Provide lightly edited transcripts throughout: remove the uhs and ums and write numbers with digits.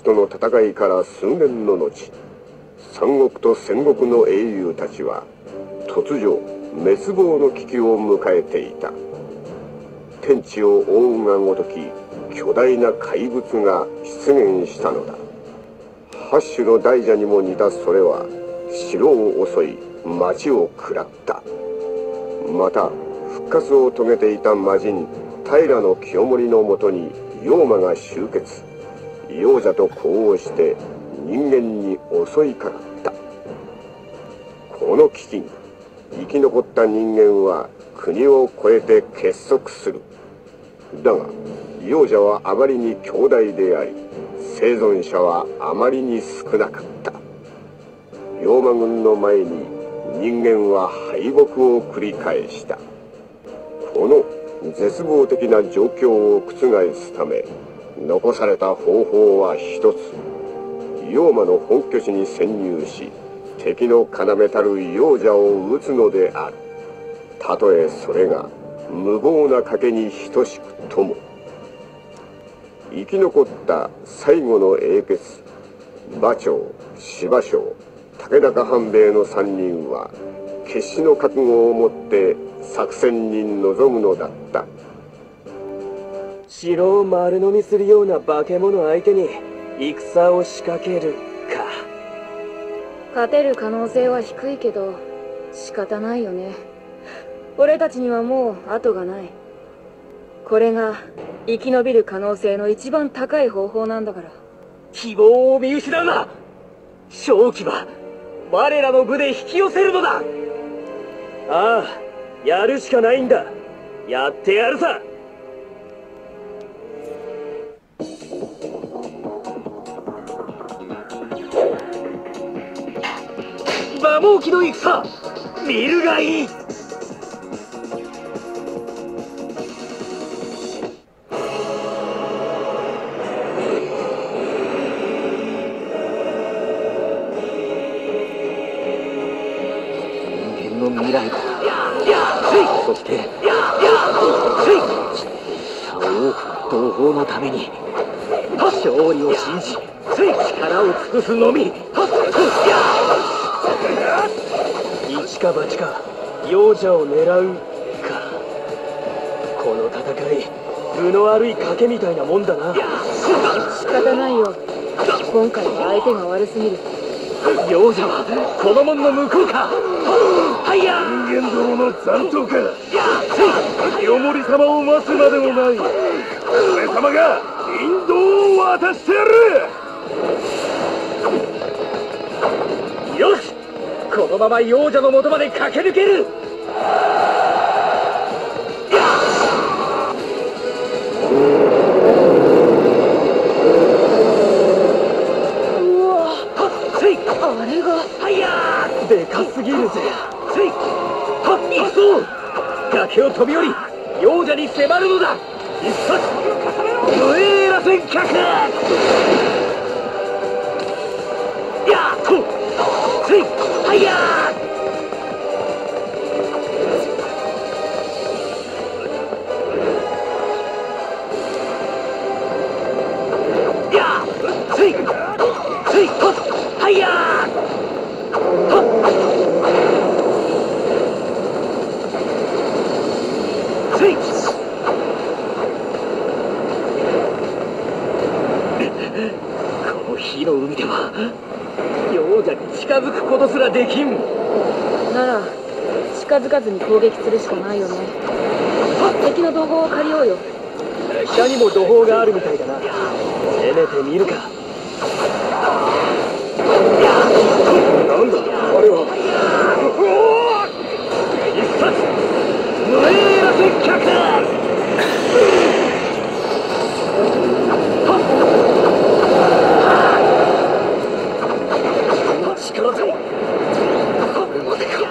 ちとの戦いから数年の後、三国と戦国の英雄たちは突如滅亡の危機を迎えていた。天地を覆うがごとき巨大な怪物が出現したのだ。八種の大蛇にも似たそれは城を襲い町を食らった。また復活を遂げていた魔人平清盛のもとに妖魔が集結。妖者と呼応して人間に襲いかかった。この危機に生き残った人間は国を越えて結束する。だが妖者はあまりに強大であり、生存者はあまりに少なかった。妖魔軍の前に人間は敗北を繰り返した。この絶望的な状況を覆すため、残された方法は一つ。妖魔の本拠地に潜入し、敵の要たる妖者を討つのである。たとえそれが無謀な賭けに等しくとも。生き残った最後の英傑、馬長、司馬将、武高半兵衛の3人は決死の覚悟を持って作戦に臨むのだった。 城を丸飲みするような化け物相手に戦を仕掛けるか。 勝てる可能性は低いけど仕方ないよね。俺たちにはもう後がない。これが生き延びる可能性の一番高い方法なんだから。 希望を見失うな。勝機は我らの部で引き寄せるのだ。ああ、やるしかないんだ。やってやるさ。馬毛機の戦、見るがいい。未来だ。そして同胞のために勝利を信じ力を尽くすのみ。一か八か容赦を狙うか。この戦い分の悪い賭けみたいなもんだな。 仕方ないよ。今回は相手が悪すぎる。 容赦はこの門の向こうか。人間どもの残党か。清盛様を待つまでもない。俺様が引導を渡してやる。 よし、このまま妖者の元まで駆け抜ける。 あれがでかすぎるぜ。行くぞ。崖を飛び降り妖者に迫るのだ。一発無影螺旋脚。やっとはいやはいやこの火の海では妖者に近づくことすらできん。 なら近づかずに攻撃するしかないよね。敵の土砲を借りようよ。 下にも土砲があるみたいだな。せめて見るか。 なんだあれは。 一発無影螺旋脚。力強い。これまでか。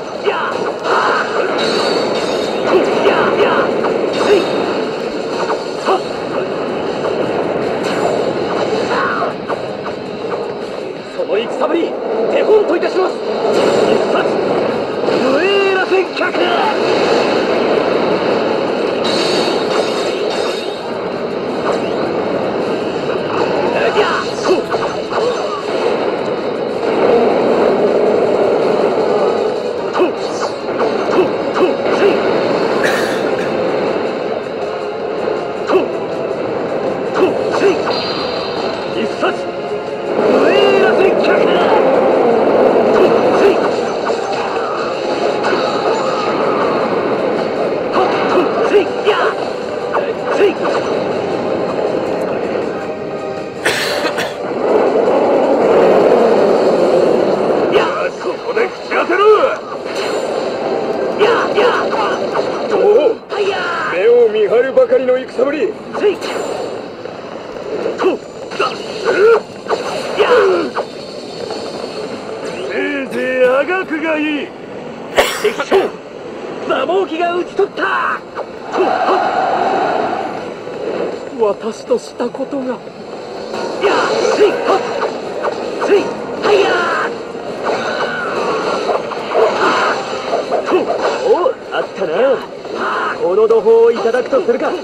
その戦ぶり手本といたします。一発無影螺旋脚。 あがくがいい。 敵将馬毛機が討ち取った。 私としたことが。 やっついはっついはいやー。おあったな。この土砲をいただくとするか。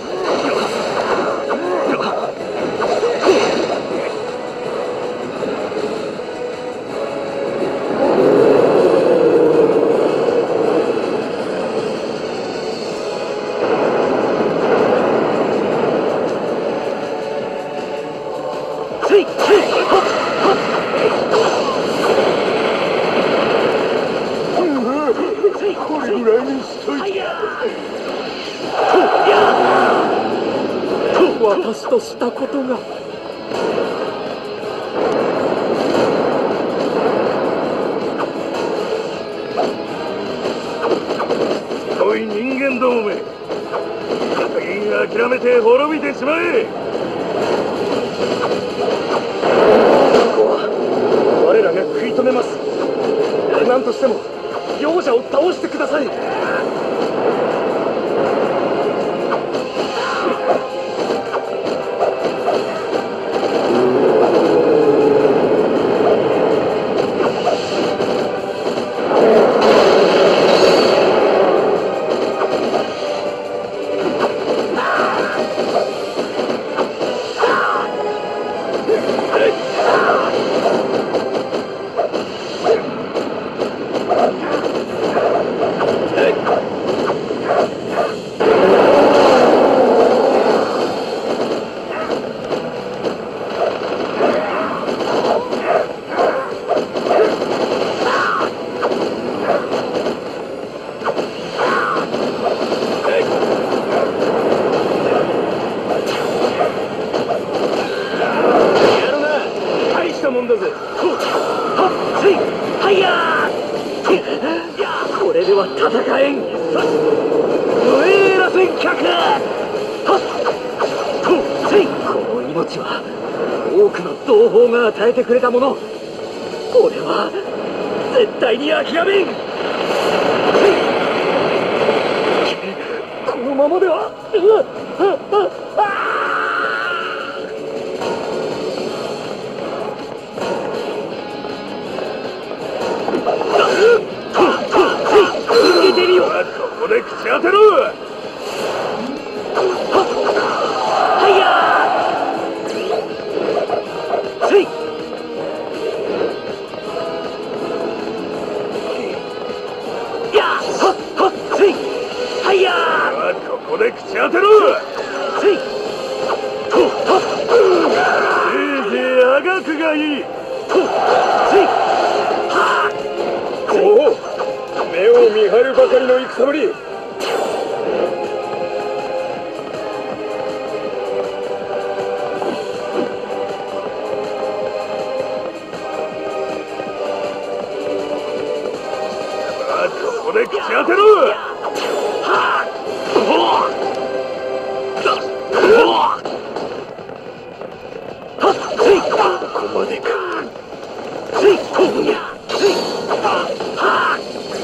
これぐらいにしといて。 私としたことが。 おい人間どもめ、諦めて滅びてしまえ。 我らが食い止めます。何としても容赦を倒してください。これでは戦えん。無栄ら戦客。この命は多くの同胞が与えてくれたもの。俺は絶対に諦めん。このままでは。 ここで口当てろ。 はいやー。せい。やー。はっはっせい。はいやー。 ここで口当てろ。 せい。とはっ。 せいぜいあがくがいい。 とせい。はあ。 おお、目を見張るばかりの戦ぶり。ここで口当てろ。ここまでか。 せい。とや。せい。はあ。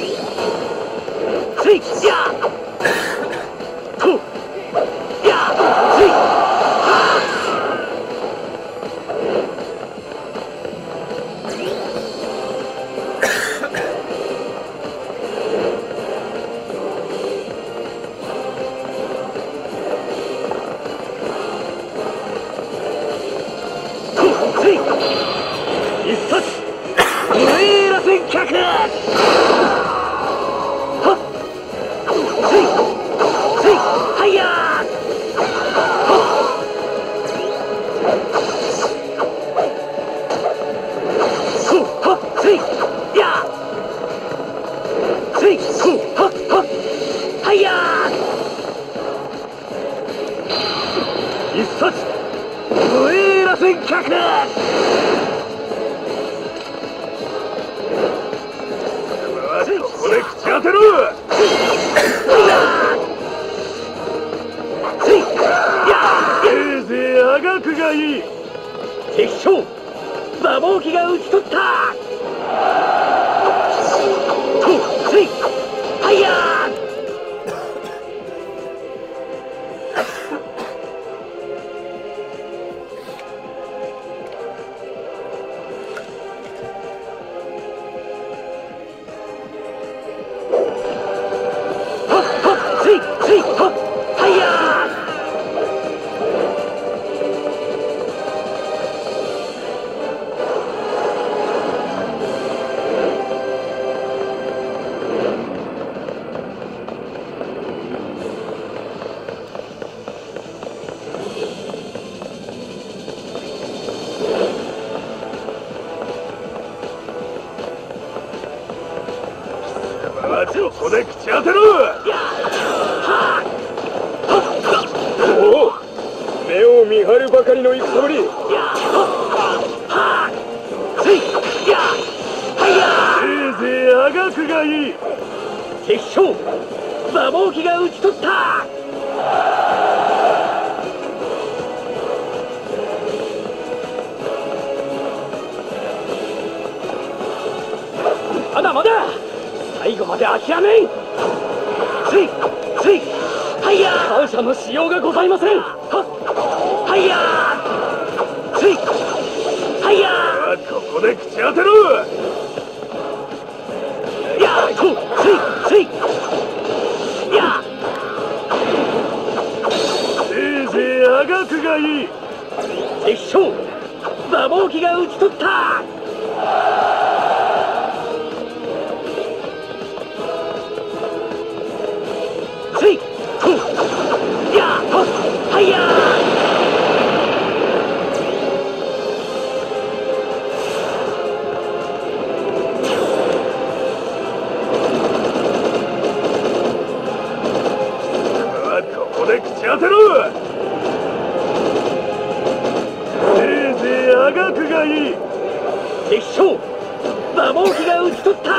せいやとやせいはとせい一冊無栄ら戦客。一冊無栄ら戦客。 ここで口当てろ。せいぜいあがくがいい。 敵将馬毛機が討ち取った。 ここで口当てろ。 おお、目を見張るばかりの戦ぶり。 せいぜいあがくがいい。 敵将馬毛機が討ち取った。まだまだ最後まで諦めん。ついついはいやー、感謝のしようがございません。はいやー、ついはいやー、 ここで口当てろ。 やーとついやせいぜいあがくがいい。 敵将馬毛機が討ち取った。ついとやーとはいやー、 ここで口当てろ。せいぜいあがくがいい。 敵将馬毛機が討ち取った。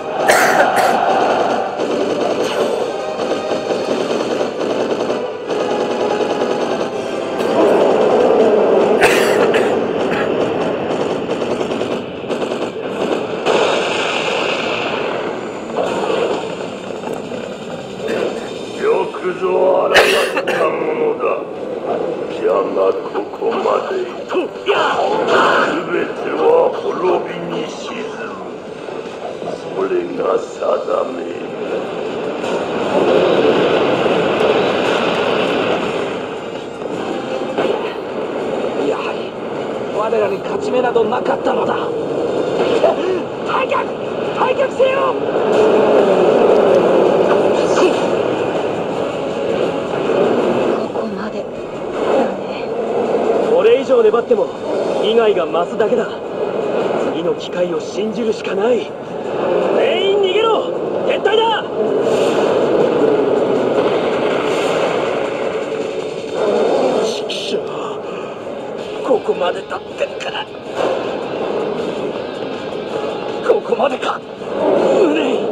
よくぞ現れたものだ。じゃがここまで。 とやー、 全ては滅びに沈む。それが定め。 やはり我らに勝ち目などなかったのだ。退却せよ。 ここまでだね。 これ以上粘っても被害が増すだけだ。次の機会を信じるしかない。全員逃げろ。撤退だ。ちくしょう、ここまで立ってるからここまでか。無念。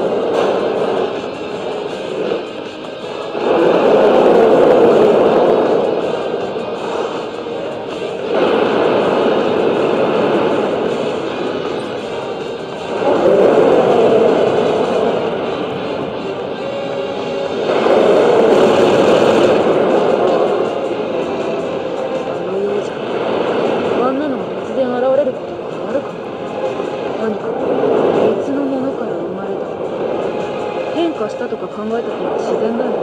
したとか考えた方が自然だよ。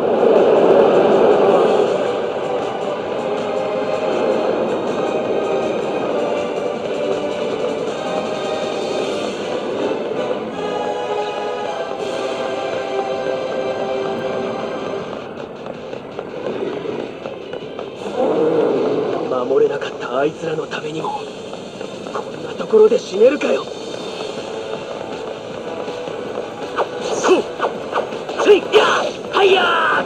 守れなかったあいつらのためにもこんなところで死ねるかよ。そうついやはいや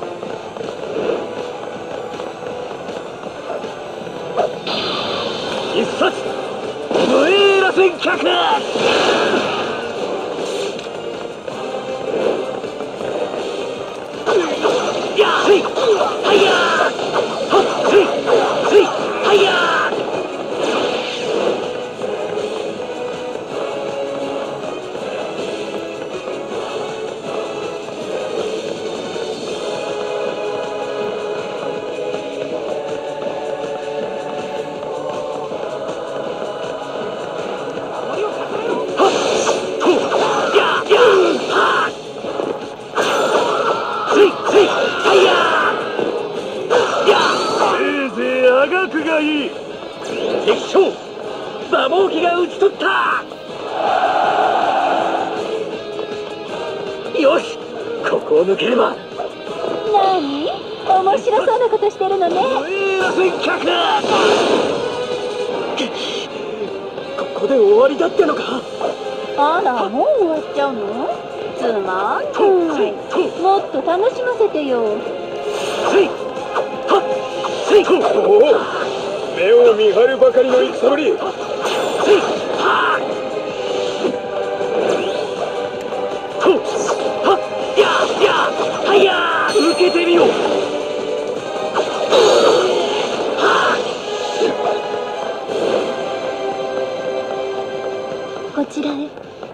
一発無栄螺旋脚。やついはいやついついはいや敵将馬毛機が討ち取った。よしここを抜ければ。 なに面白そうなことしてるのね。 ここで終わりだってのか。 あらもう終わっちゃうの。 まんない。もっと楽しませてよ。 おお、目を見張るばかりの戦ぶり。受けてみよう。 こちらへ。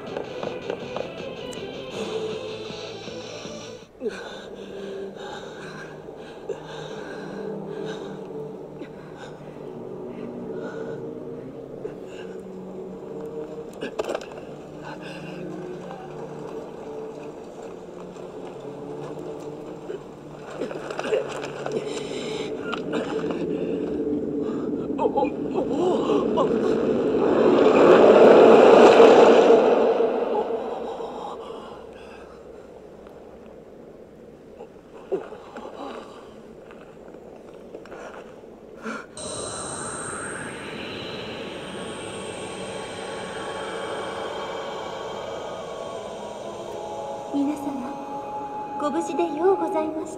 皆様、ご無事でようございました。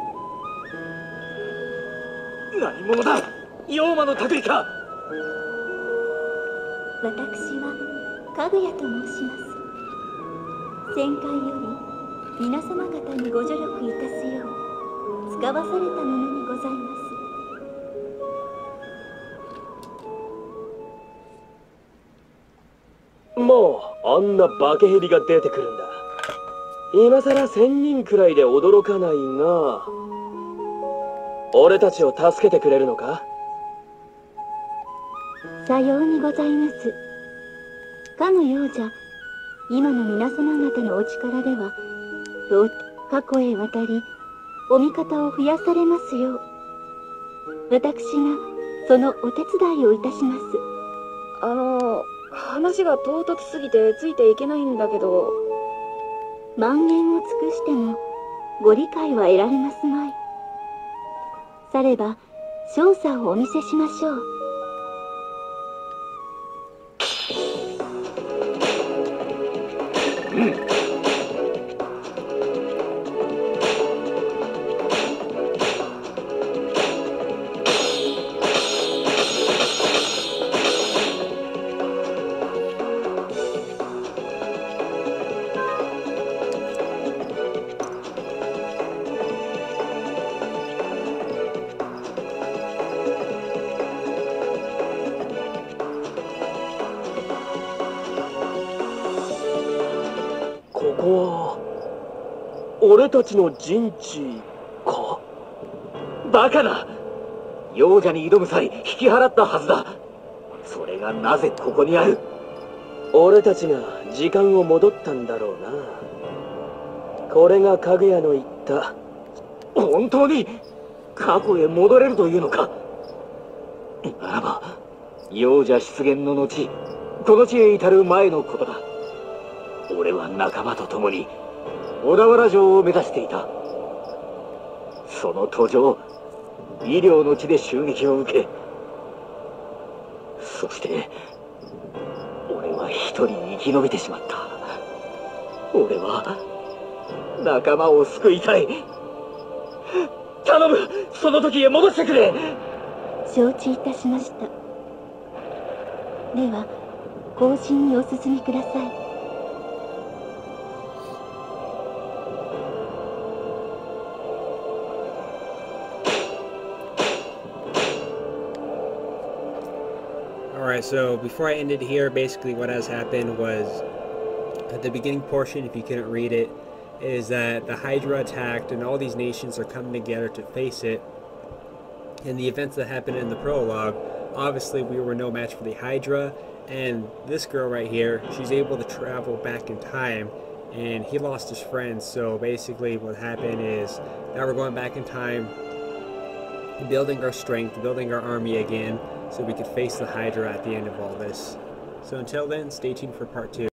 何者だ、妖魔の類か。 私はかぐやと申します。戦艦より皆様方にご助力いたすよう使わされたものにございます。 もうあんな化け蛇が出てくるんだ。今さら1000人くらいで驚かないが、俺たちを助けてくれるのか？ さようにございます。かのようじゃ、今の皆様方のお力ではとう過去へ渡りお味方を増やされますよう、私がそのお手伝いをいたします。 話が唐突すぎてついていけないんだけど。 万言を尽くしてもご理解は得られますまい。されば少佐をお見せしましょう。 ここは俺たちの陣地か？バカな！妖者に挑む際引き払ったはずだ。それがなぜここにある？俺たちが時間を戻ったんだろうな。これがかぐやの言った。本当に過去へ戻れるというのか？ならば妖者出現の後、この地へ至る前のことだ。俺は仲間と共に小田原城を目指していた。その途上、医療の地で襲撃を受け、そして俺は一人生き延びてしまった。俺は仲間を救いたい。頼む、その時へ戻してくれ。 承知いたしました。では行進にお進みください。 Alright, so before I ended here, basically what has happened was, at the beginning portion, if you couldn't read it, is that the Hydra attacked and all these nations are coming together to face it. And the events that happened in the prologue, obviously we were no match for the Hydra, and this girl right here, she's able to travel back in time, and he lost his friends. So basically what happened is, now we're going back in time, building our strength, building our army again, so we could face the Hydra at the end of all this. So until then, stay tuned for part 2.